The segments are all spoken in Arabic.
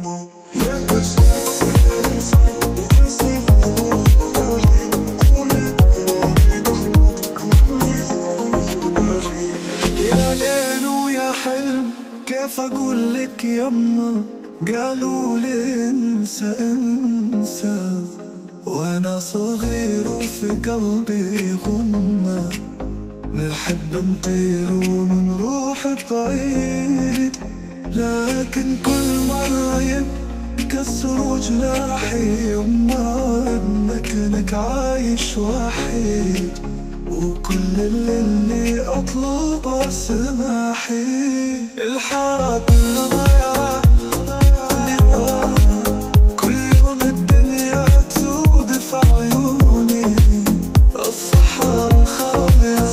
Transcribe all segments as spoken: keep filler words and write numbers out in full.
يا ليل ويا حلم كيف اقول لك يما، قالوا لي انسى انسى، وانا صغير وفي قلبي غمة، نحب نطير ونروح بعيد، لكن كل مرة يكسروا جناحي يما، انك انك عايش وحيد، وكل اللي اطلبه سماحي. الحارة كلها ضياع، كل يوم الدنيا تسود في عيوني، الصحراء خاوية،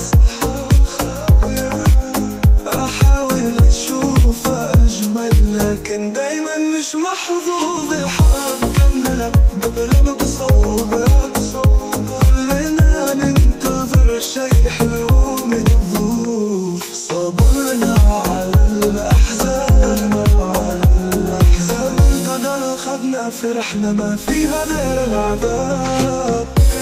احاول اشوف اجمل لكن دايما مش محظوظ. الحارة مكملة ببرم بصعوبة، كلنا ننتظر شي حلو من الظروف، صبرنا على الأحزان، على الأحزان القدر خدنا فرحنا ما فيها غير العذاب.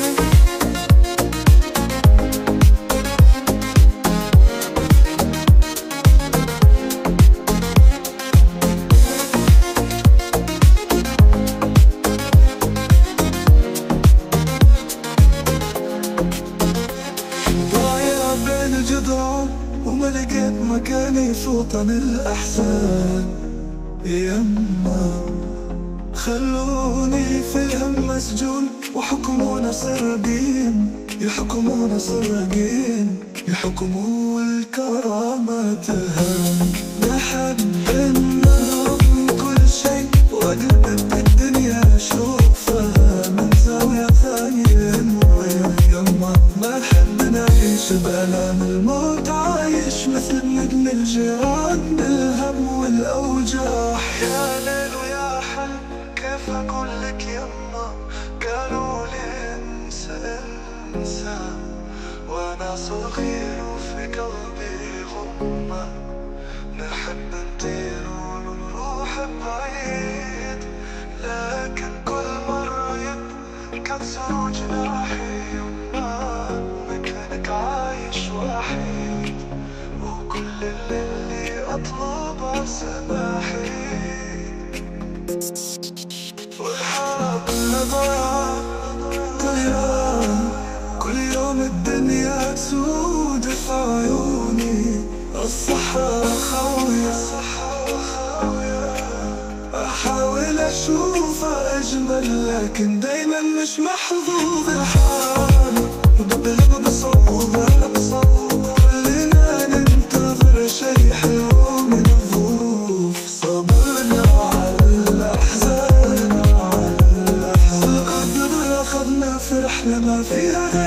وما لقيت مكاني في وطن الأحزان يما، خلوني في الهم مسجون وحكمونا سرقين، يحكمونا سرقين، يحكموا الكرامة تهان. نحب نرغم كل شي وأقلب الدنيا أشوفها من زاوية ثانية يما، ما نحب نعيش بألام الموت، عايش مثل نجم الجيران بالهم والأوجاع. يا ليل ويا حلم كيف أقول لك يما، قالوا لي انسى انسى، وأنا صغير وفي قلبي غمة، نحب نطير ونروح بعيد، لكن كل مرة يكسروا جناحي يما، مكانك عايش وحيد، وكل اللي أطلبه سماحي. والحارة كلها ضياع، كل يوم كل يوم الدنيا تسود في عيوني، الصحراء خاوية، أحاول أشوف أجمل لكن دايما مش محظوظ. الحارة ببلغ بصعوبة، كلنا ننتظر شي حلو من الظروف، صبرنا على الأحزان، على الأحزان القدر أخذنا فرحنا ما فيها